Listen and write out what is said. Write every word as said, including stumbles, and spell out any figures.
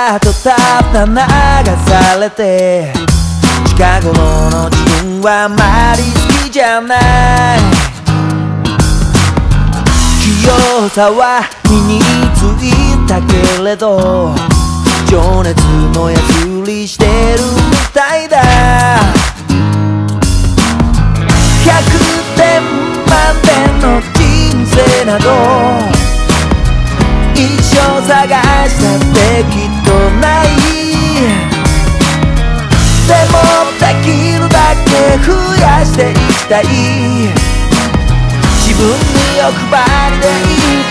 だとただ流されて、近頃の自分はあまり好きじゃない。器用さは身についたけれど、情熱のやつりしてるみたいだ。ひゃくてん満点の人生など一生探したってきっとない。でもできるだけ増やしていきたい。自分に欲張りでいい